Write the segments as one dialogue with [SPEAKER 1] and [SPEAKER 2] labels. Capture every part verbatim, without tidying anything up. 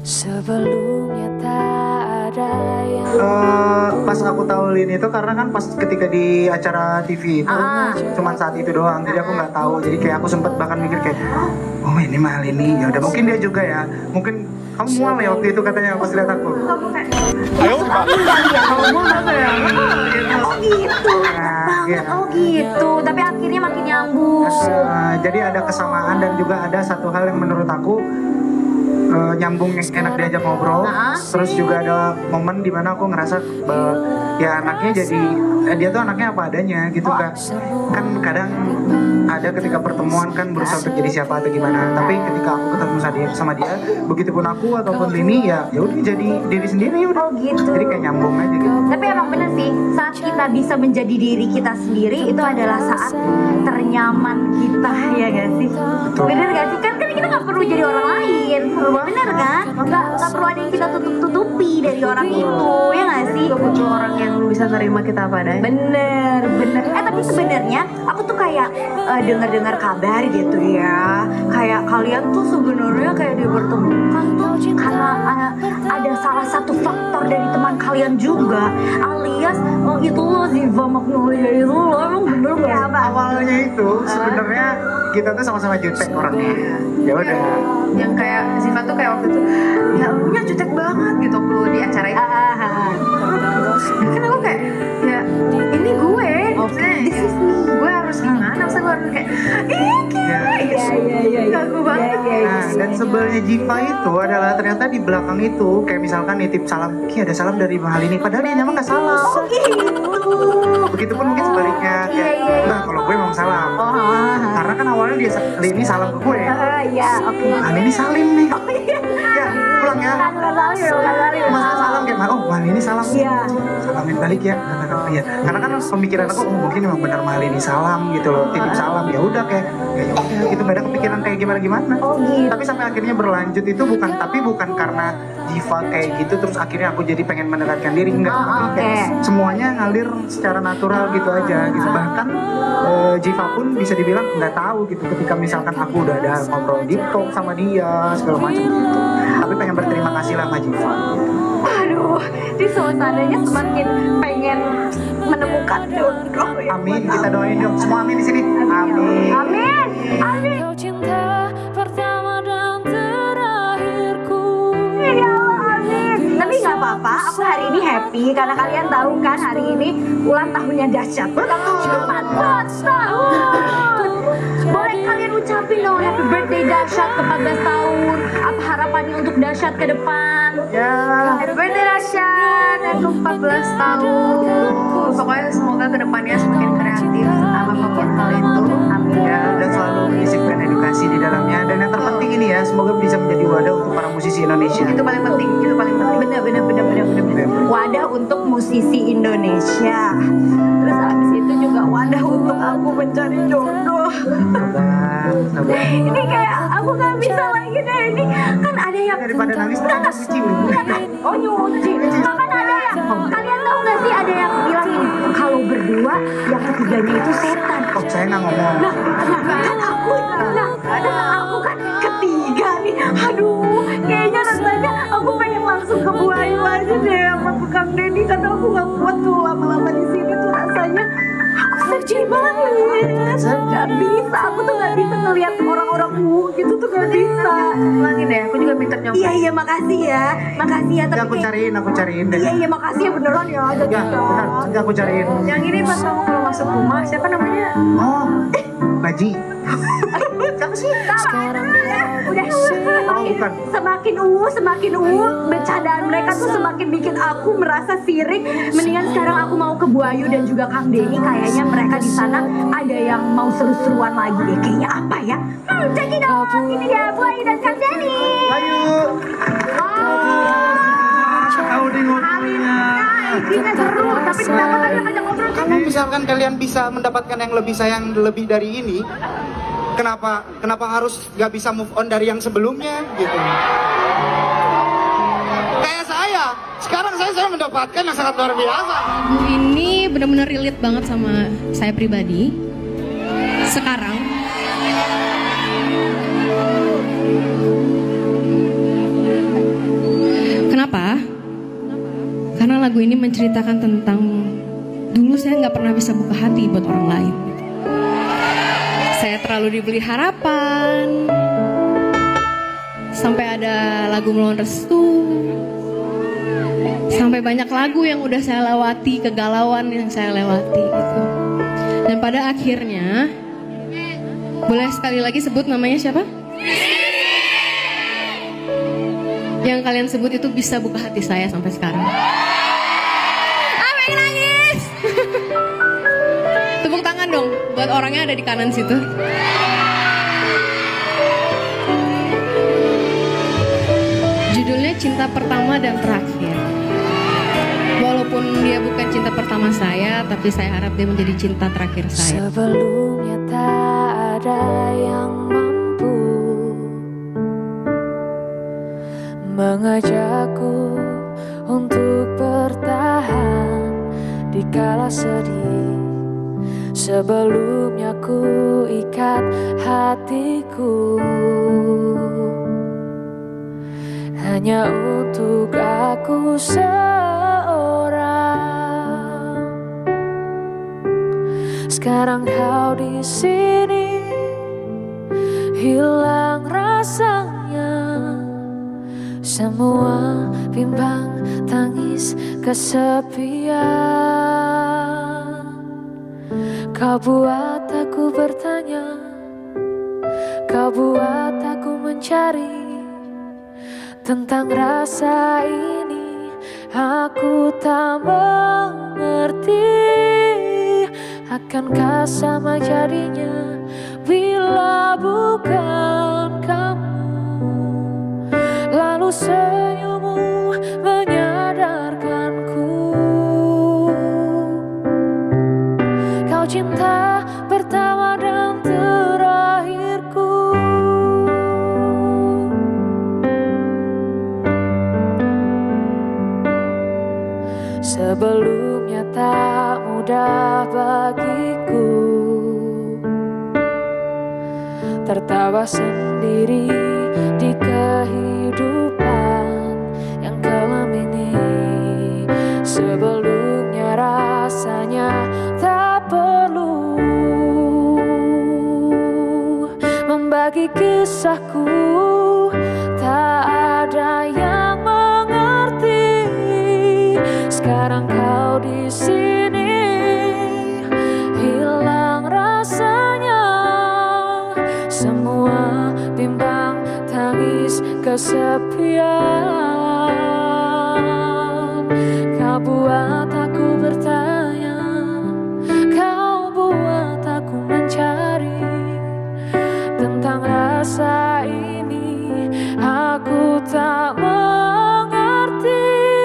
[SPEAKER 1] Sebelumnya tak ada yang
[SPEAKER 2] uh, pas aku tahu Lin itu karena kan pas ketika di acara T V itu
[SPEAKER 3] Ah.
[SPEAKER 2] cuman saat itu doang, jadi aku nggak tahu. Jadi kayak aku sempet bahkan mikir kayak, oh ini mah Lini, ya udah mungkin dia juga ya, mungkin kamu mual ya waktu itu katanya pas lihat aku.
[SPEAKER 4] Ayo Pak.
[SPEAKER 2] Kamu mual apa ya?
[SPEAKER 3] Oh gitu,
[SPEAKER 2] Nah,
[SPEAKER 3] banget,
[SPEAKER 2] iya.
[SPEAKER 3] oh gitu. Tapi akhirnya makin nyambung.
[SPEAKER 2] Uh, jadi ada kesamaan dan juga ada satu hal yang menurut aku uh, nyambung, yang enak diajak ngobrol.
[SPEAKER 3] Nah.
[SPEAKER 2] Terus juga ada momen dimana aku ngerasa bahwa ya anaknya jadi eh, dia tuh anaknya apa adanya gitu kan. Kan kadang ada ketika pertemuan kan berusaha untuk jadi siapa atau gimana, tapi ketika aku ketemu sama dia, sama dia begitupun aku ataupun Lini ya ya udah jadi diri sendiri udah.
[SPEAKER 3] Oh gitu.
[SPEAKER 2] Jadi kayak nyambung aja gitu.
[SPEAKER 3] Tapi emang bener sih, saat kita bisa menjadi diri kita sendiri itu adalah saat ternyaman kita, ya gak sih?
[SPEAKER 2] Betul.
[SPEAKER 3] Bener gak sih? Kan, kan kita gak perlu jadi orang lain, bener kan? Gak, gak perlu ada yang kita tutup-tutupi dari orang itu, ya gak sih?
[SPEAKER 5] Gak butuh orang yang bisa terima kita apa adanya.
[SPEAKER 3] Bener, bener. Eh tapi sebenarnya aku tuh kayak uh, dengar-dengar kabar gitu ya. Kayak kalian tuh sebenarnya kayak dipertemukan tuh karena uh, ada salah satu faktor dari teman kalian juga, alias oh itu loh Ziva Magnolia itu loh, emang bener gak? Ya, apa?
[SPEAKER 2] Awalnya itu sebenarnya kita tuh sama-sama jutek orangnya. Ya udah.
[SPEAKER 5] Yang kayak Ziva tuh kayak waktu itu, ya elunya jutek banget gitu waktu di acara itu. Kan aku kayak, ya ini gue, maksudnya this is me, gue harus gimana? Masa gue harus kayak, ih
[SPEAKER 2] Ya.
[SPEAKER 3] Iya, iya, iya.
[SPEAKER 5] gagu banget.
[SPEAKER 2] Nah, dan sebelnya Jiva itu adalah ternyata di belakang itu kayak misalkan nitip salam, Ki ada salam dari Bang Halini, padahal dia nyamang nggak salam. Begitupun mungkin sebaliknya, kayak, nah kalau gue mau salam, karena kan awalnya dia Halini salam ke gue,
[SPEAKER 3] Ah, iya, oke.
[SPEAKER 2] Halini salim nih, ya pulang ya,
[SPEAKER 3] Kan nggak salah ya, nggak salah ya.
[SPEAKER 2] masa salam kayak, oh Halini salam,
[SPEAKER 3] Iya.
[SPEAKER 2] salamin balik ya, kata ya, karena kan pemikiran aku oh, mungkin emang benar Halini salam gitu loh, titip salam, ya udah kayak, ya udah gitu nggak ada kepikiran kayak gimana gimana.
[SPEAKER 3] Oh gitu.
[SPEAKER 2] Tapi sampai akhirnya berlanjut itu bukan, tapi bukan karena Jiva kayak gitu terus akhirnya aku jadi pengen mendekatkan diri, enggak.
[SPEAKER 3] Oh,
[SPEAKER 2] Tapi
[SPEAKER 3] oke.
[SPEAKER 2] kayak semuanya ngalir secara natural gitu aja gitu. Bahkan eh, Jiva pun bisa dibilang nggak tahu gitu ketika misalkan aku udah ada ngobrol deep talk sama dia segala macam gitu. Tapi pengen berterima kasih lah sama Jiva.
[SPEAKER 3] Aduh, di suasananya semakin pengen menemukan jodoh ya.
[SPEAKER 2] Amin, kita doain dong semua amin di sini. Amin.
[SPEAKER 3] Amin. Amin.
[SPEAKER 1] kau cinta pertama dan terakhirku.
[SPEAKER 3] Ya Allah, amin. Tapi nggak apa-apa, aku hari ini happy karena kalian tahu kan hari ini ulang tahunnya Dahsyat. empat belas tahun. Boleh kalian ucapin dong happy birthday Dahsyat ke empat belas tahun. Apa harapannya untuk Dahsyat ke depan?
[SPEAKER 2] Ya.
[SPEAKER 5] Happy birthday Dahsyat yang ke empat belas tahun. Pokoknya semoga kedepannya semakin kreatif sama apapun hal itu.
[SPEAKER 3] Amin.
[SPEAKER 2] Ya, dan selalu menyisipkan edukasi di dalamnya. Dan yang terpenting ini ya, semoga bisa menjadi wadah untuk para musisi Indonesia.
[SPEAKER 5] Itu paling penting, itu paling penting.
[SPEAKER 3] Bener bener bener bener bener bener. Wadah untuk musisi Indonesia. Terus abis itu juga wadah untuk aku mencari jodoh.
[SPEAKER 2] Sabar, sabar.
[SPEAKER 3] Ini kayak aku nggak bisa lagi deh, ini kan ada yang
[SPEAKER 2] Daripada nangis,
[SPEAKER 3] Nggak,
[SPEAKER 2] nangis
[SPEAKER 3] nggak.
[SPEAKER 2] kucing.
[SPEAKER 3] Oh nyuci, kan ada yang kalian tahu nggak sih ada yang bilang ini kalau berdua yang ketiganya itu setan.
[SPEAKER 2] Oh, saya nggak ngomong.
[SPEAKER 3] Nah, nah, kan aku, nah, nah, aku kan ketiga nih. Aduh, kayaknya rasanya aku pengen langsung ke Buayu aja deh sama tukang Denny karena aku nggak kuat tuh lama-lama di sini tuh rasanya. Aku sedih banget. Gak bisa, aku tuh gak bisa ngeliat orang-orang uh gitu tuh gak bisa.
[SPEAKER 5] Ulangin deh, aku juga minta nyoba.
[SPEAKER 3] Iya iya makasih ya, makasih ya.
[SPEAKER 2] Nanti
[SPEAKER 3] Tapi
[SPEAKER 2] aku
[SPEAKER 3] kayak-
[SPEAKER 2] cariin, aku cariin deh.
[SPEAKER 3] Iya iya makasih ya beneran ya. Jadi
[SPEAKER 2] Ya, benar. Nanti aku cariin.
[SPEAKER 5] Yang ini pas kamu kalau masuk rumah, siapa namanya?
[SPEAKER 2] Oh, Baji.
[SPEAKER 3] Siapa sih? Sekarang udah
[SPEAKER 2] Oh,
[SPEAKER 3] semakin,
[SPEAKER 2] bukan.
[SPEAKER 3] semakin uh semakin uh bercandaan mereka tuh semakin bikin aku merasa sirik. Mendingan sekarang aku mau ke Buayu dan juga Kang Denny, kayaknya mereka di sana ada yang mau seru-seruan lagi deh. Kayaknya apa ya? Hmm, cekidot. Ini dia Buayu dan Kang Denny.
[SPEAKER 2] Ayo.
[SPEAKER 3] Wow.
[SPEAKER 2] Tahu di ngobrolnya.
[SPEAKER 3] Ini seru, tapi kenapa kalian ngajak ngobrol?
[SPEAKER 2] Kalau misalkan kalian bisa mendapatkan yang lebih sayang lebih dari ini, kenapa kenapa harus nggak bisa move on dari yang sebelumnya gitu? Kayak saya, sekarang saya saya mendapatkan yang sangat luar biasa.
[SPEAKER 6] Lagu ini benar-benar relate banget sama saya pribadi. Sekarang lagu ini menceritakan tentang dulu saya nggak pernah bisa buka hati buat orang lain. Saya terlalu dibeli harapan, sampai ada lagu Melawan Restu, sampai banyak lagu yang udah saya lewati, kegalauan yang saya lewati gitu. Dan pada akhirnya, boleh sekali lagi sebut namanya siapa? Yang kalian sebut itu bisa buka hati saya sampai sekarang. Apa yang nangis? Tepuk tangan dong buat orangnya ada di kanan situ. Judulnya Cinta Pertama dan Terakhir. Walaupun dia bukan cinta pertama saya, tapi saya harap dia menjadi cinta terakhir saya.
[SPEAKER 1] Sebelumnya tak ada yang mampu mengajakku untuk bertahan di kala sedih. Sebelumnya ku ikat hatiku hanya untuk aku seorang. Sekarang kau di sini, hilang rasanya. Semua bimbang tangis kesepian. Kau buat aku bertanya, kau buat aku mencari tentang rasa ini. Aku tak mengerti, akankah sama jadinya bila bukan kamu. Lalu senyummu menyadarkanku, kau cinta pertama dan terakhirku. Sebelumnya tak mudah bagiku tertawa sendiri di kehidupan yang kelam ini. Sebelumnya rasanya tak perlu membagi kisahku, tak ada yang mengerti. Sekarang kau di sini, hilang rasanya. Semua bimbang tangis kesepian. Kau buat aku bertanya, kau buat aku mencari tentang rasa ini. Aku tak mengerti,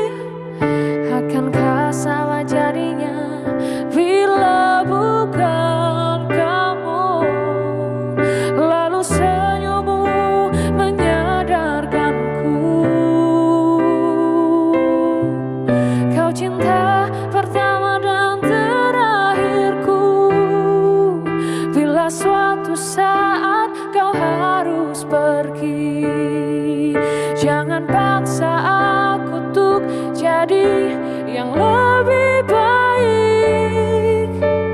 [SPEAKER 1] akankah sama jadinya bila bukan kamu. Lalu senyummu menyadarkanku, kau cinta pertama dan terakhirku. Bila suatu saat kau harus pergi, jangan paksa aku untuk jadi yang lebih baik,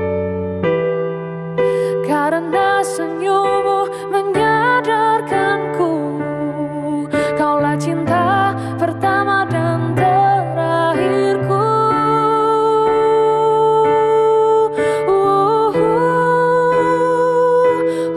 [SPEAKER 1] karena senyummu menyadarkanku, kaulah cinta pertama dan terakhirku. uh, uh,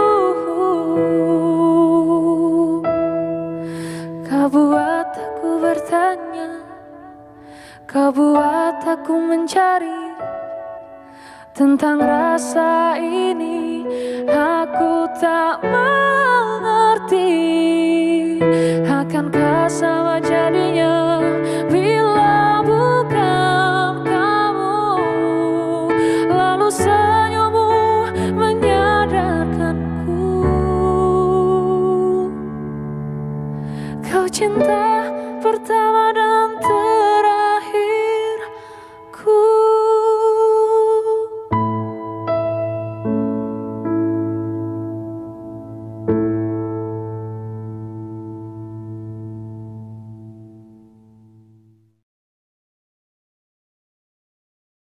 [SPEAKER 1] uh. Kau buat aku bertanya, kau buat aku mencari tentang rasa ini. Aku tak mengerti, akankah sama jadinya bila bukan kamu. Lalu senyummu menyadarkanku, kau cinta pertama dan